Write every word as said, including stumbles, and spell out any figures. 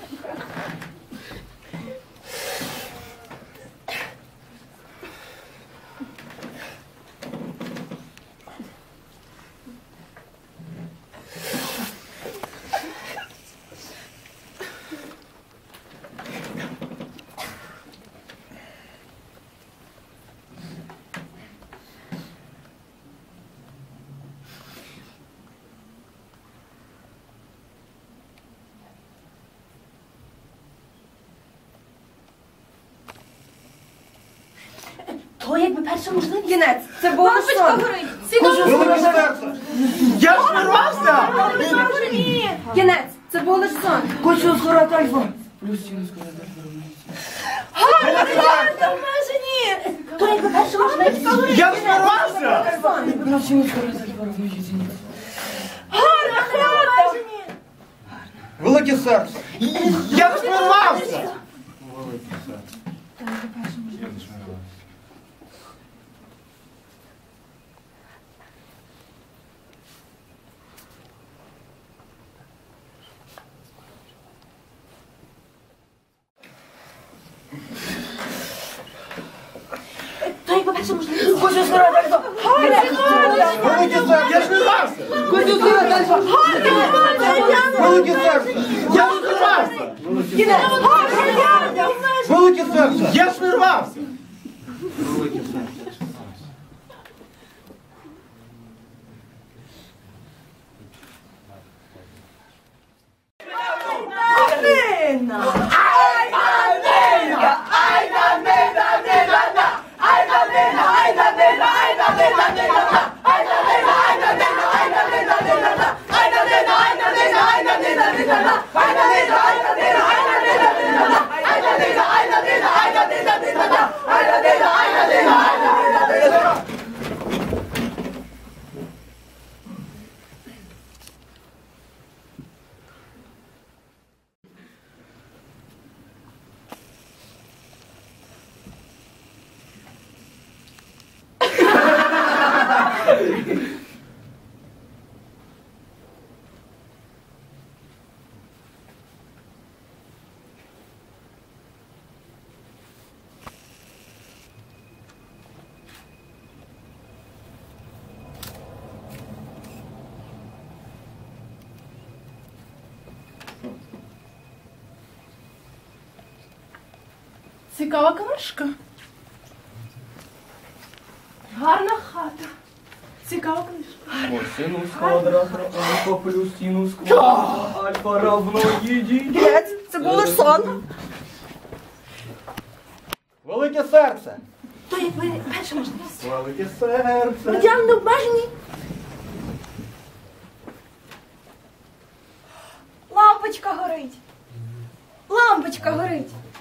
То якби перша можливість. Кінець, це було Лампочка сон. горить. Сідомо Велике серце! Я ж нарвався! Ні. Кінець, це було лише сон. Косинус квадрат альфа. Плюс синус квадрат Гарно, обмежені. То якби перша можливість. Я ж нарвався! Плюс синус квадрат альфа. Гарно, обмежені. Велике серце! Я ж нарвався! То якби перша можливість. Косинус квадрат альфа! Велике серце! Я ж нарвався! Косинус квадрат альфа. Велике серце! Я ж нарвався! Велике серце! Я ж нарвався! Велике серце! Цікава книжка. Гарна хата. Цікава книжка. Косинус квадрат альфа плюс синус квадрат альфа равно єдині. Кінець, це було лише сон. Велике серце! То якби перша можливість. Велике серце! Радіально обмежені. Лампочка горить. Лампочка горить.